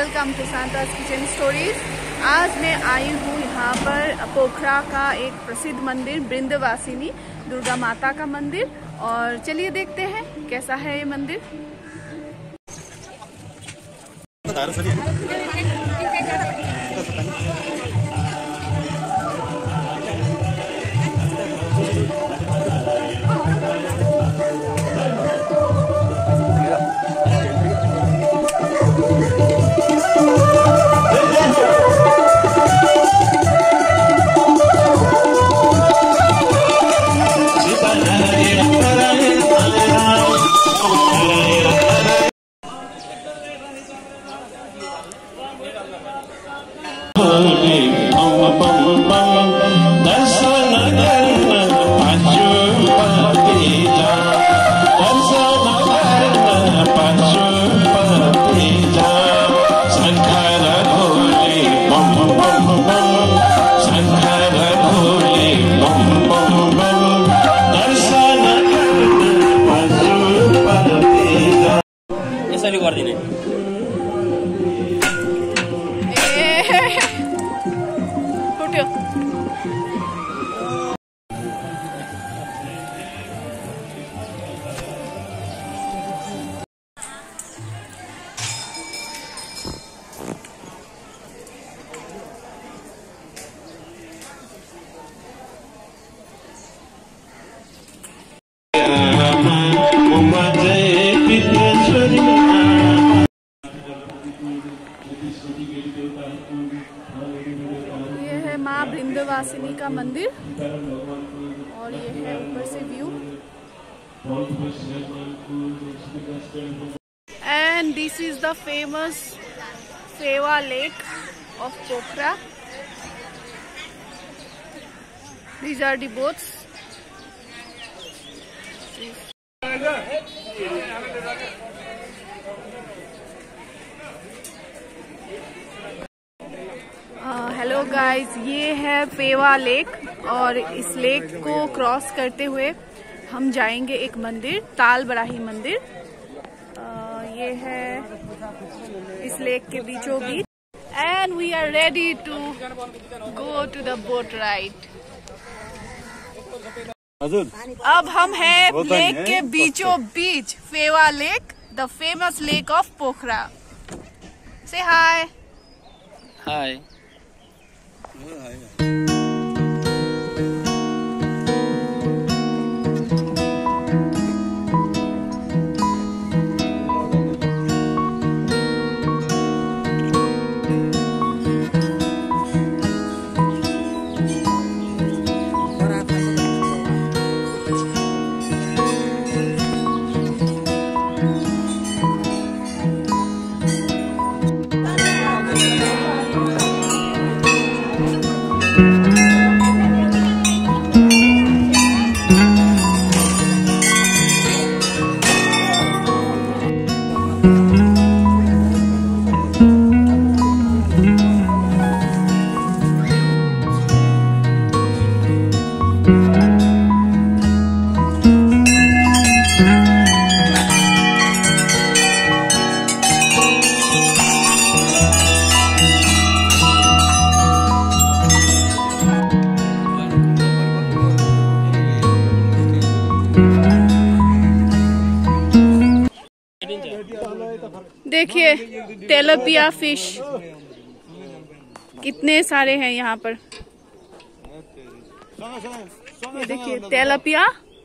Welcome to Santa's kitchen stories. आज मैं आई हूँ यहाँ पर पोखरा का एक प्रसिद्ध मंदिर बृंदवासिनी दुर्गा माता का मंदिर, और चलिए देखते हैं कैसा है ये मंदिर। ये है माँ बृंदवासिनी का मंदिर और ये है ऊपर से view. And this is the famous Phewa lake of Pokhara. These are the boats. Hello guys, ये है फेवा लेक और इस लेक को क्रॉस करते हुए हम जाएंगे एक मंदिर, ताल बराही मंदिर। ये है इस लेक के बीचों बीच। And we are ready to go to the boat ride. अब हम हैं लेक के बीचों बीच, Phewa lake, the famous lake of Pokhara. से हाय। हाय। देखिए तेलापिया फिश कितने सारे हैं यहाँ पर। ये देखिए तेलापिया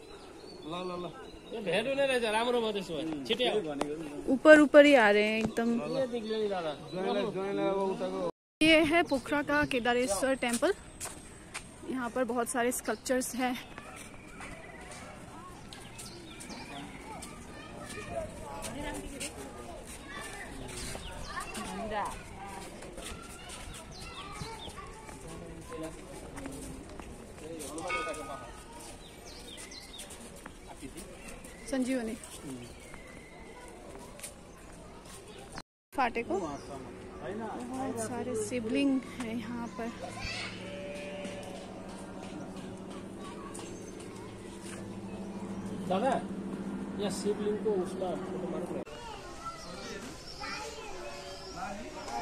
ऊपर ऊपर ही आ रहे हैं एकदम। ये है पोखरा का केदारेश्वर टेम्पल। यहाँ पर बहुत सारे स्कल्पचर्स हैं। संजीवनी फाटे को बहुत सारे शिवलिंग है यहाँ पर। दादा या शिवलिंग को उसका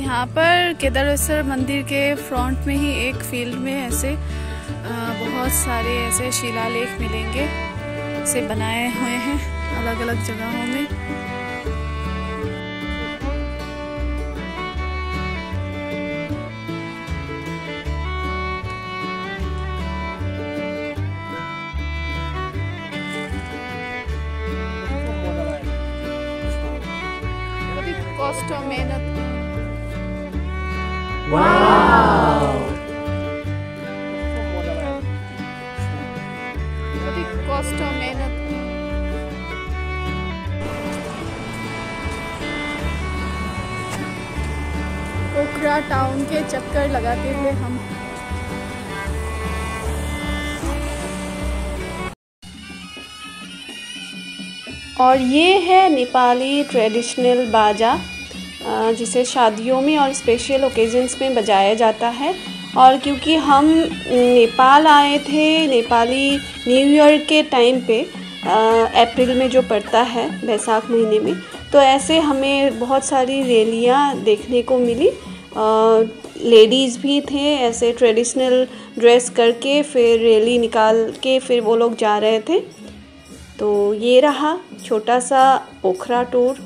यहाँ पर केदारेश्वर मंदिर के फ्रंट में ही एक फील्ड में ऐसे बहुत सारे ऐसे शिलालेख मिलेंगे, से बनाए हुए हैं अलग अलग जगहों में। कॉस्ट और मेहनत। कॉस्ट और मेहनत। पोखरा टाउन के चक्कर लगाते हुए हम और ये है नेपाली ट्रेडिशनल बाजा, जिसे शादियों में और स्पेशल ओकेजन्स में बजाया जाता है। और क्योंकि हम नेपाल आए थे नेपाली न्यू ईयर के टाइम पे, अप्रैल में जो पड़ता है बैसाख महीने में, तो ऐसे हमें बहुत सारी रैलियाँ देखने को मिली। लेडीज़ भी थे ऐसे ट्रेडिशनल ड्रेस करके, फिर रैली निकाल के फिर वो लोग जा रहे थे। तो ये रहा छोटा सा Pokhara tour.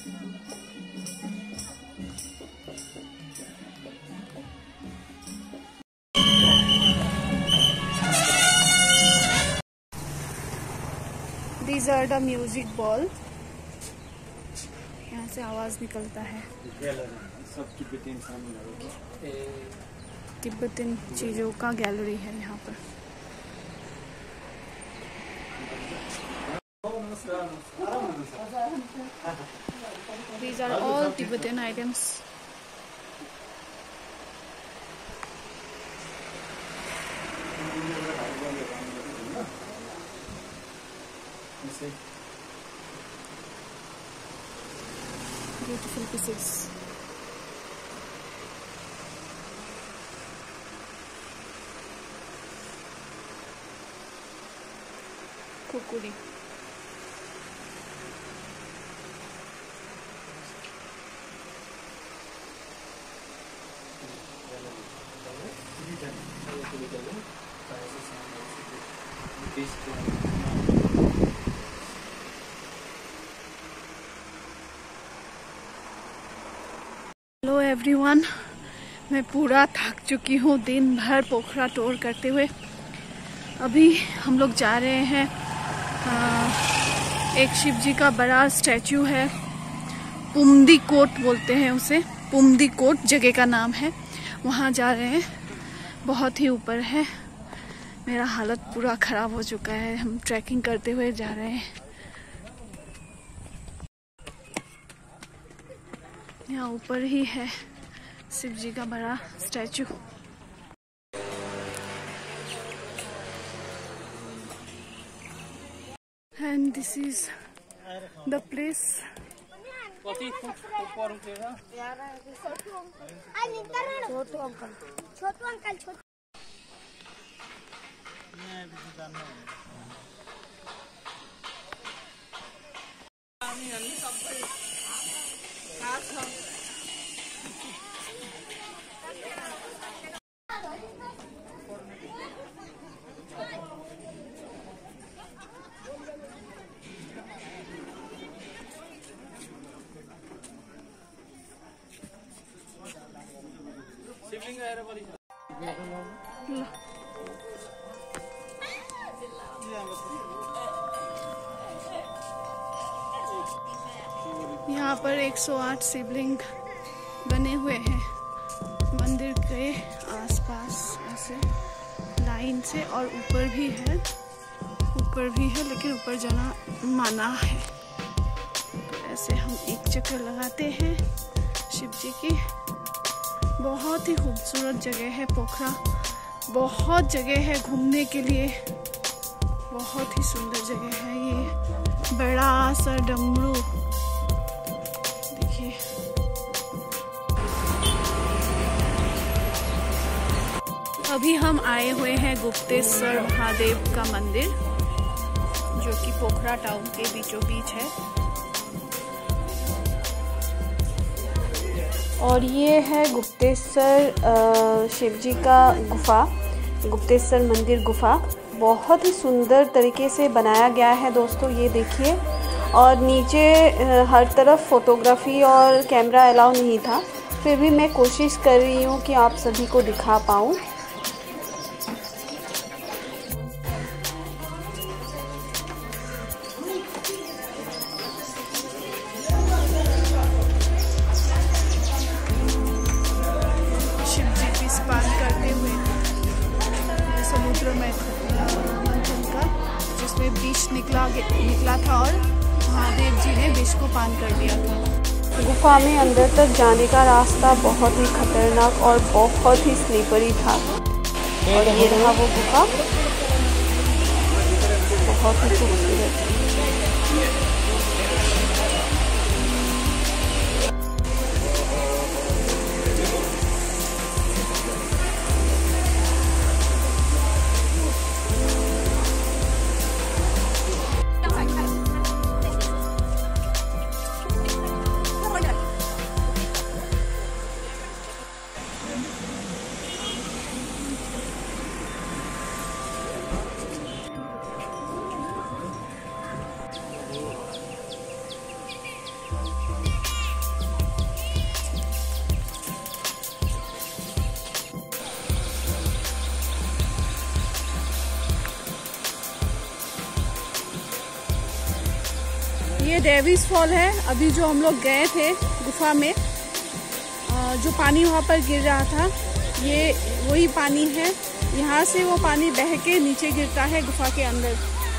These are the music ball। यहाँ से आवाज निकलता है। तिब्बतन चीजों का गैलरी है यहाँ पर। These are all Tibetan items। Beautiful pieces। Kukuri। Hello everyone, मैं पूरा थक चुकी हूँ दिन भर पोखरा टूर करते हुए। अभी हम लोग जा रहे हैं, एक शिव जी का बड़ा स्टैचू है, पुमदी कोट बोलते हैं उसे, पुमदी कोट जगह का नाम है, वहाँ जा रहे हैं। बहुत ही ऊपर है, मेरा हालत पूरा ख़राब हो चुका है। हम ट्रैकिंग करते हुए जा रहे हैं। यहाँ ऊपर ही है शिव जी का बड़ा statue. And this is the place। यहाँ पर 108 शिवलिंग बने हुए हैं मंदिर के आसपास ऐसे लाइन से, और ऊपर भी है, लेकिन ऊपर जाना माना है। तो ऐसे हम एक चक्कर लगाते हैं शिव जी की। बहुत ही खूबसूरत जगह है पोखरा, बहुत जगह है घूमने के लिए, बहुत ही सुंदर जगह है। ये बड़ा सा डमरू देखिए। अभी हम आए हुए हैं गुप्तेश्वर महादेव का मंदिर, जो कि पोखरा टाउन के बीचों बीच है। और ये है गुप्तेश्वर शिव जी का गुफा, गुप्तेश्वर मंदिर गुफा। बहुत ही सुंदर तरीके से बनाया गया है दोस्तों, ये देखिए। और नीचे हर तरफ फ़ोटोग्राफी और कैमरा अलाउ नहीं था, फिर भी मैं कोशिश कर रही हूँ कि आप सभी को दिखा पाऊँ। शिव जी की स्नान करते हुए समुद्र में मंथन का, जिसमें विष निकला था और महादेव जी ने विष को पान कर दिया था। गुफा में अंदर तक जाने का रास्ता बहुत ही खतरनाक और बहुत ही स्लीपरी था। और ये रहा वो गुफा, बहुत ही खूबसूरत। ये डेविस फॉल है। अभी जो हम लोग गए थे गुफा में, जो पानी वहाँ पर गिर रहा था, ये वही पानी है। यहाँ से वो पानी बह के नीचे गिरता है गुफा के अंदर।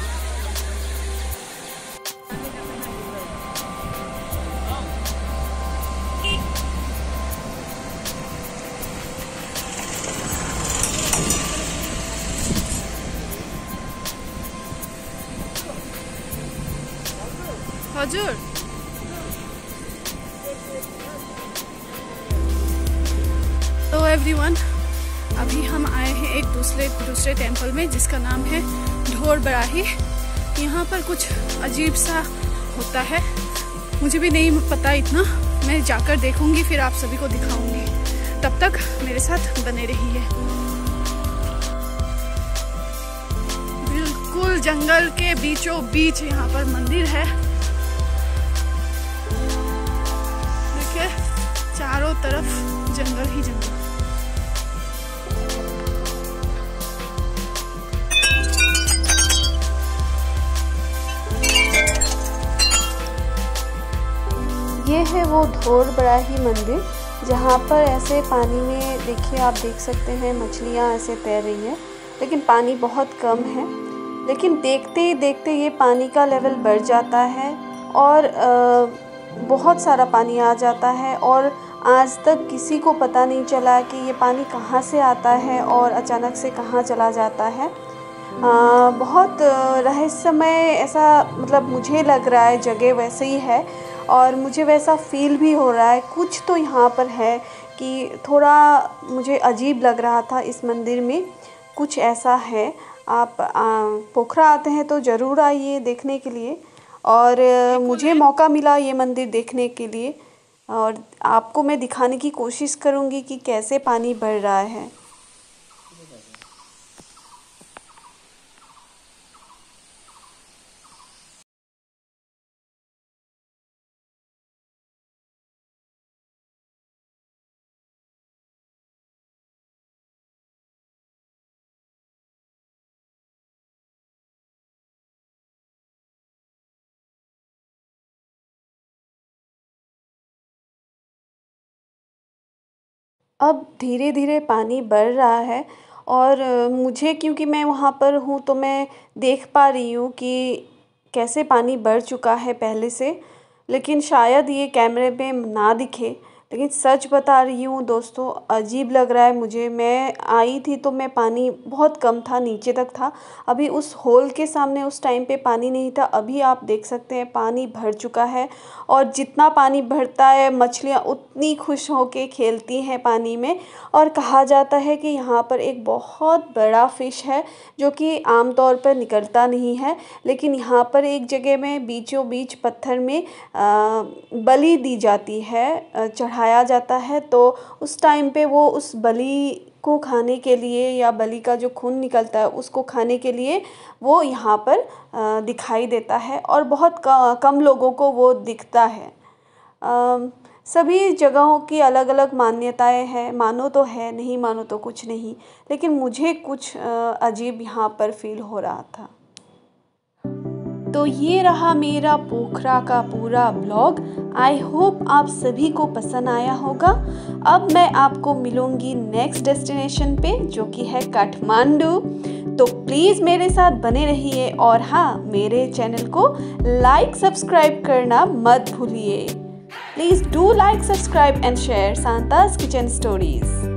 हजूर, तो एवरीवन, अभी हम आए हैं एक दूसरे टेंपल में, जिसका नाम है ढोर बराही। यहाँ पर कुछ अजीब सा होता है, मुझे भी नहीं पता इतना। मैं जाकर देखूंगी, फिर आप सभी को दिखाऊंगी। तब तक मेरे साथ बने रहिए। बिल्कुल जंगल के बीचों बीच यहाँ पर मंदिर है। चारों तरफ जंगल ही जंगल। ये है वो ढोर बराही मंदिर, जहाँ पर ऐसे पानी में देखिए, आप देख सकते हैं मछलियाँ ऐसे तैर रही हैं, लेकिन पानी बहुत कम है। लेकिन देखते ही देखते ये पानी का लेवल बढ़ जाता है और बहुत सारा पानी आ जाता है। और आज तक किसी को पता नहीं चला कि ये पानी कहाँ से आता है और अचानक से कहाँ चला जाता है। बहुत रहस्यमय ऐसा, मतलब मुझे लग रहा है जगह वैसे ही है, और मुझे वैसा फील भी हो रहा है। कुछ तो यहाँ पर है कि थोड़ा मुझे अजीब लग रहा था इस मंदिर में, कुछ ऐसा है। आप पोखरा आते हैं तो ज़रूर आइए देखने के लिए। और मुझे मौका मिला ये मंदिर देखने के लिए, और आपको मैं दिखाने की कोशिश करूँगी कि कैसे पानी बढ़ रहा है। अब धीरे धीरे पानी बढ़ रहा है, और मुझे, क्योंकि मैं वहाँ पर हूँ, तो मैं देख पा रही हूँ कि कैसे पानी बढ़ चुका है पहले से। लेकिन शायद ये कैमरे में ना दिखे, लेकिन सच बता रही हूँ दोस्तों, अजीब लग रहा है मुझे। मैं आई थी तो मैं पानी बहुत कम था, नीचे तक था। अभी उस होल के सामने उस टाइम पे पानी नहीं था। अभी आप देख सकते हैं पानी भर चुका है, और जितना पानी भरता है मछलियाँ उतनी खुश होके खेलती हैं पानी में। और कहा जाता है कि यहाँ पर एक बहुत बड़ा फ़िश है जो कि आमतौर पर निकलता नहीं है, लेकिन यहाँ पर एक जगह में बीचों बीच पत्थर में बलि दी जाती है, चढ़ा चढ़ाया जाता है, तो उस टाइम पे वो उस बलि को खाने के लिए या बलि का जो खून निकलता है उसको खाने के लिए वो यहाँ पर दिखाई देता है और बहुत कम लोगों को वो दिखता है। सभी जगहों की अलग अलग मान्यताएं हैं, मानो तो है, नहीं मानो तो कुछ नहीं, लेकिन मुझे कुछ अजीब यहाँ पर फील हो रहा था। तो ये रहा मेरा पोखरा का पूरा ब्लॉग। आई होप आप सभी को पसंद आया होगा। अब मैं आपको मिलूँगी नेक्स्ट डेस्टिनेशन पे, जो कि है काठमांडू। तो प्लीज़ मेरे साथ बने रहिए और हाँ, मेरे चैनल को लाइक सब्सक्राइब करना मत भूलिए। Please do like, subscribe and share Santa's Kitchen Stories.